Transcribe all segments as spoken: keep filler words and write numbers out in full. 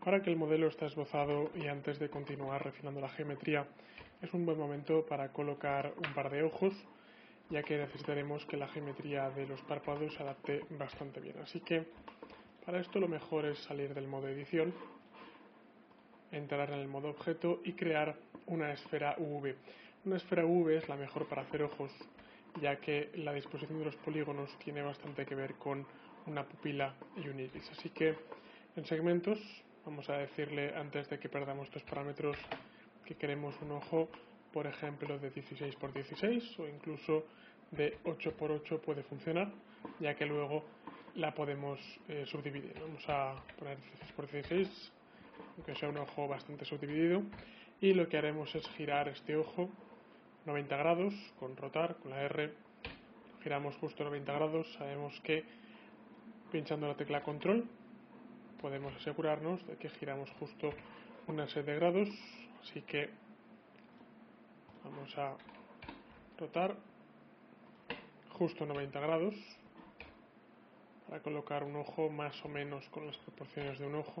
Ahora que el modelo está esbozado y antes de continuar refinando la geometría, es un buen momento para colocar un par de ojos, ya que necesitaremos que la geometría de los párpados se adapte bastante bien. Así que para esto lo mejor es salir del modo edición, entrar en el modo objeto y crear una esfera U V. Una esfera U V es la mejor para hacer ojos, ya que la disposición de los polígonos tiene bastante que ver con una pupila y un iris. Así que en segmentos vamos a decirle, antes de que perdamos estos parámetros, que queremos un ojo, por ejemplo, de dieciséis por dieciséis o incluso de ocho por ocho puede funcionar, ya que luego la podemos eh, subdividir. Vamos a poner dieciséis por dieciséis, aunque sea un ojo bastante subdividido, y lo que haremos es girar este ojo noventa grados con rotar, con la R, giramos justo noventa grados. Sabemos que pinchando la tecla control podemos asegurarnos de que giramos justo una serie de grados, así que vamos a rotar justo noventa grados para colocar un ojo más o menos con las proporciones de un ojo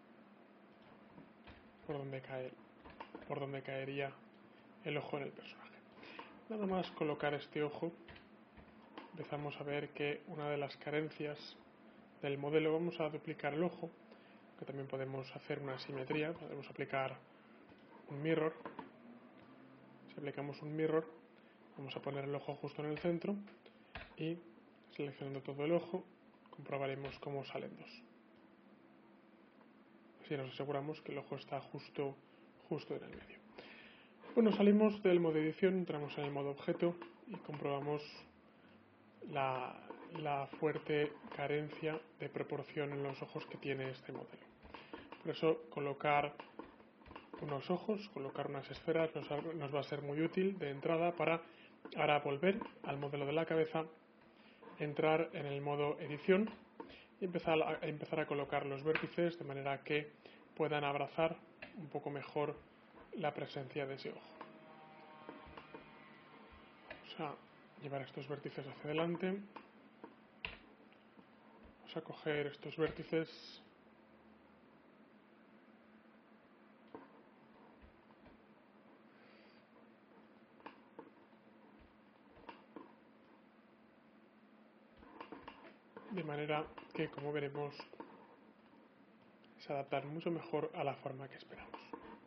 por donde cae, por donde caería el ojo en el personaje. Nada más colocar este ojo, empezamos a ver que una de las carencias del modelo, vamos a duplicar el ojo, que también podemos hacer una simetría, podemos aplicar un mirror. Si aplicamos un mirror, vamos a poner el ojo justo en el centro y seleccionando todo el ojo comprobaremos cómo salen dos. Así nos aseguramos que el ojo está justo, justo en el medio. Bueno, salimos del modo edición, entramos en el modo objeto y comprobamos la, la fuerte carencia de proporción en los ojos que tiene este modelo. Por eso colocar unos ojos, colocar unas esferas nos, nos va a ser muy útil de entrada para ahora volver al modelo de la cabeza, entrar en el modo edición y empezar a, empezar a colocar los vértices de manera que puedan abrazar un poco mejor la presencia de ese ojo. Vamos a llevar estos vértices hacia adelante. Vamos a coger estos vértices de manera que, como veremos, se adaptan mucho mejor a la forma que esperamos.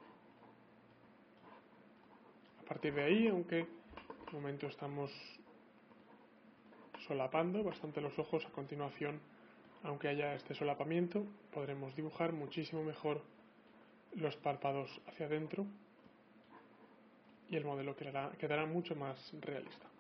A partir de ahí, aunque de momento estamos solapando bastante los ojos, a continuación, aunque haya este solapamiento, podremos dibujar muchísimo mejor los párpados hacia adentro y el modelo quedará, quedará mucho más realista.